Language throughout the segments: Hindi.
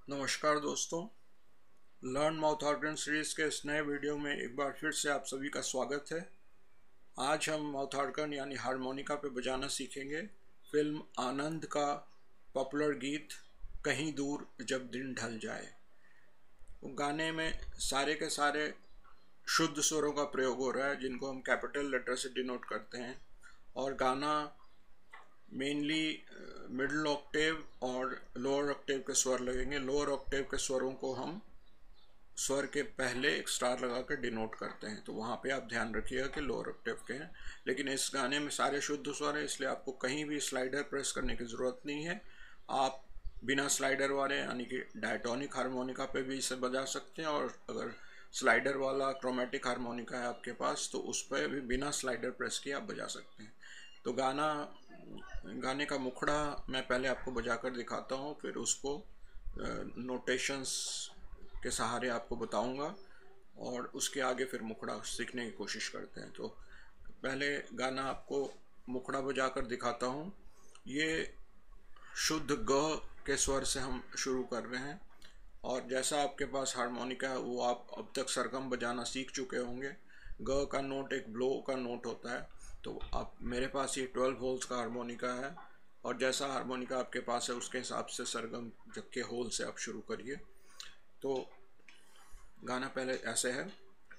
नमस्कार दोस्तों, लर्न माउथ ऑर्गन सीरीज के इस नए वीडियो में एक बार फिर से आप सभी का स्वागत है। आज हम माउथ ऑर्गन यानी हारमोनिका पे बजाना सीखेंगे। फिल्म आनंद का पॉपुलर गीत कहीं दूर जब दिन ढल जाए। गाने में सारे के सारे शुद्ध स्वरों का प्रयोग हो रहा है, जिनको हम कैपिटल लेटर से डिनोट करते हैं। और गाना मेनली मिडिल ऑक्टेव और लोअर ऑक्टेव के स्वर लगेंगे। लोअर ऑक्टेव के स्वरों को हम स्वर के पहले एक स्टार लगा कर डिनोट करते हैं, तो वहाँ पे आप ध्यान रखिएगा कि लोअर ऑक्टेव के हैं। लेकिन इस गाने में सारे शुद्ध स्वर हैं, इसलिए आपको कहीं भी स्लाइडर प्रेस करने की ज़रूरत नहीं है। आप बिना स्लाइडर वाले यानी कि डायटोनिक हारमोनिका पे भी इसे बजा सकते हैं, और अगर स्लाइडर वाला क्रोमेटिक हारमोनिका है आपके पास तो उस पर भी बिना स्लाइडर प्रेस किए आप बजा सकते हैं। तो गाने का मुखड़ा मैं पहले आपको बजा कर दिखाता हूँ, फिर उसको नोटेशंस के सहारे आपको बताऊंगा, और उसके आगे फिर मुखड़ा सीखने की कोशिश करते हैं। तो पहले गाना आपको मुखड़ा बजा कर दिखाता हूँ। ये शुद्ध ग के स्वर से हम शुरू कर रहे हैं, और जैसा आपके पास हारमोनिका है वो आप अब तक सरगम बजाना सीख चुके होंगे। ग का नोट एक ब्लो का नोट होता है, तो आप मेरे पास ये 12 होल्स का हारमोनिका है, और जैसा हारमोनिका आपके पास है उसके हिसाब से सरगम जब के होल से आप शुरू करिए। तो गाना पहले ऐसे है,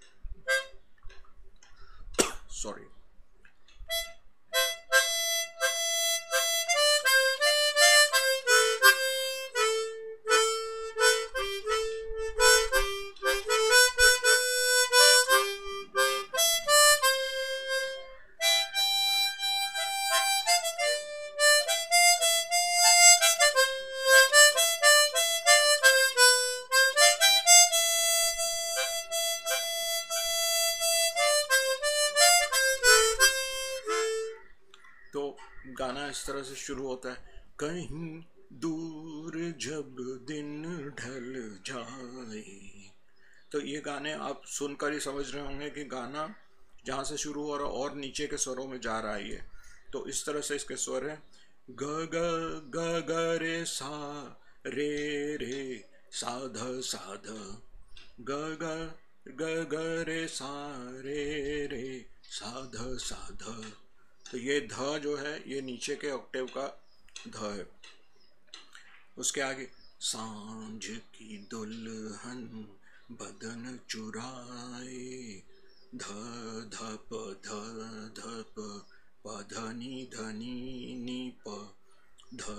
सॉरी। तो गाना इस तरह से शुरू होता है, कहीं दूर जब दिन ढल जाए। तो ये गाने आप सुनकर ही समझ रहे होंगे कि गाना जहाँ से शुरू हो रहा है और नीचे के स्वरों में जा रहा है ये। तो इस तरह से इसके स्वर हैं, ग ग ग ग रे सा रे रे सा ध सा ध, ग ग ग ग रे सा रे सा ध सा ध। तो ये ध जो है ये नीचे के ऑक्टेव का ध है। उसके आगे सांझ की दुल्हन बदन चुराए, ध ध प प ध नी प, ध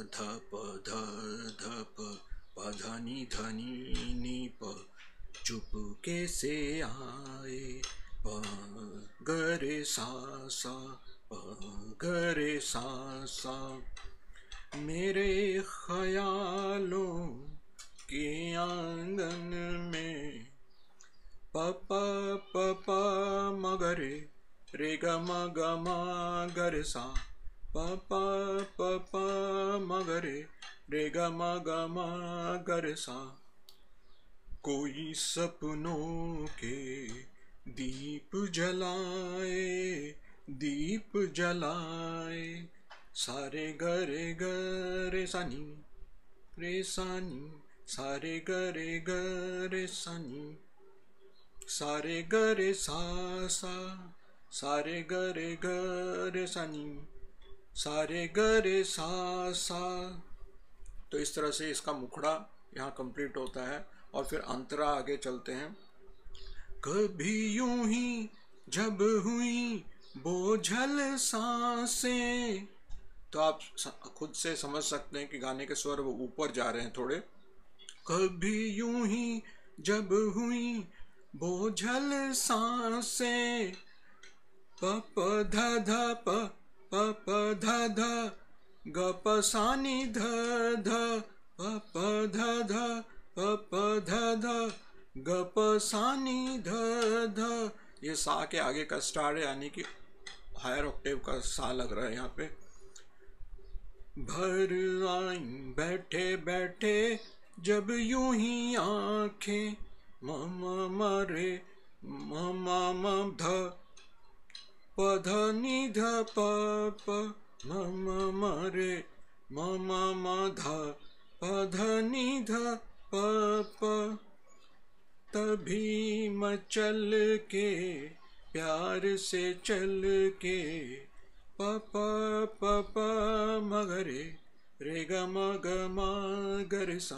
प ध नी प, चुपके से आए प ग रे सा सा, प ग रे सा सा। मेरे ख्यालों के आंगन में प प मगरे रे ग म गर सा, प मगरे रे ग म गर सा। कोई सपनों के दीप जलाए, सारे गरे सानी रे सानी, सारे गरे सानी, सारे गरे सा सा, सारे गरे सानी, सारे गरे सा सा। तो इस तरह से इसका मुखड़ा यहाँ कंप्लीट होता है, और फिर अंतरा आगे चलते हैं। कभी यूं ही जब हुई बोझल सांसें, तो आप खुद से समझ सकते हैं कि गाने के स्वर वो ऊपर जा रहे हैं थोड़े। कभी यूं ही जब हुई बोझल सांसें, प प ध ग प सा नी ध प प ध ग प सा नी ध। ये सा के आगे का स्टार है, यानी कि हायर ऑक्टेव का सा लग रहा है यहाँ पे। भर आई बैठे बैठे जब यूं ही आंखें, म रे म ध प ध नी ध प म रे म ध प ध नि ध प प, तभी मचल के प्यार से चल के, प प प प मगरे रे ग म ग म गर सा,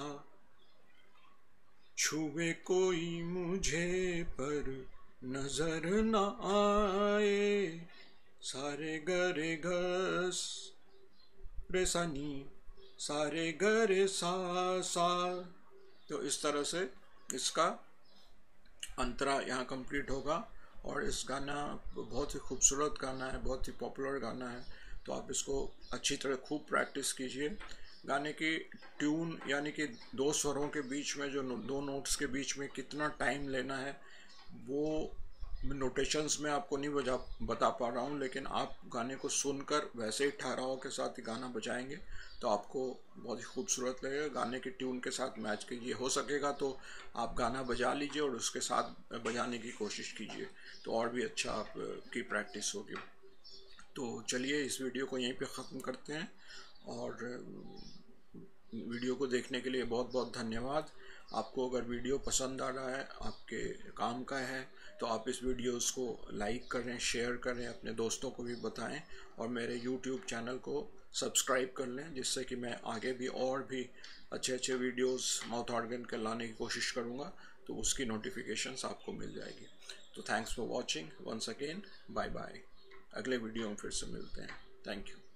छुए कोई मुझे पर नजर न आए, सारे गरे घस रे सा नी, सारे गरे सा सा। तो इस तरह से इसका अंतरा यहाँ कंप्लीट होगा। और इस गाना बहुत ही खूबसूरत गाना है, बहुत ही पॉपुलर गाना है, तो आप इसको अच्छी तरह खूब प्रैक्टिस कीजिए। गाने की ट्यून यानी कि दो स्वरों के बीच में जो दो नोट्स के बीच में कितना टाइम लेना है वो नोटेशंस में आपको नहीं बता पा रहा हूँ, लेकिन आप गाने को सुनकर वैसे ही ठहराव के साथ ही गाना बजाएंगे तो आपको बहुत ही खूबसूरत लगेगा। गाने की ट्यून के साथ मैच कीजिए, हो सकेगा तो आप गाना बजा लीजिए और उसके साथ बजाने की कोशिश कीजिए, तो और भी अच्छा आपकी प्रैक्टिस होगी। तो चलिए इस वीडियो को यहीं पे ख़त्म करते हैं, और वीडियो को देखने के लिए बहुत बहुत धन्यवाद। आपको अगर वीडियो पसंद आ रहा है, आपके काम का है, तो आप इस वीडियोस को लाइक करें, शेयर करें, अपने दोस्तों को भी बताएं, और मेरे यूट्यूब चैनल को सब्सक्राइब कर लें, जिससे कि मैं आगे भी और भी अच्छे अच्छे वीडियोस माउथ ऑर्गन के लाने की कोशिश करूँगा, तो उसकी नोटिफिकेशंस आपको मिल जाएगी। तो thanks for watching once again, bye bye. अगले वीडियो में फिर से मिलते हैं। Thank you.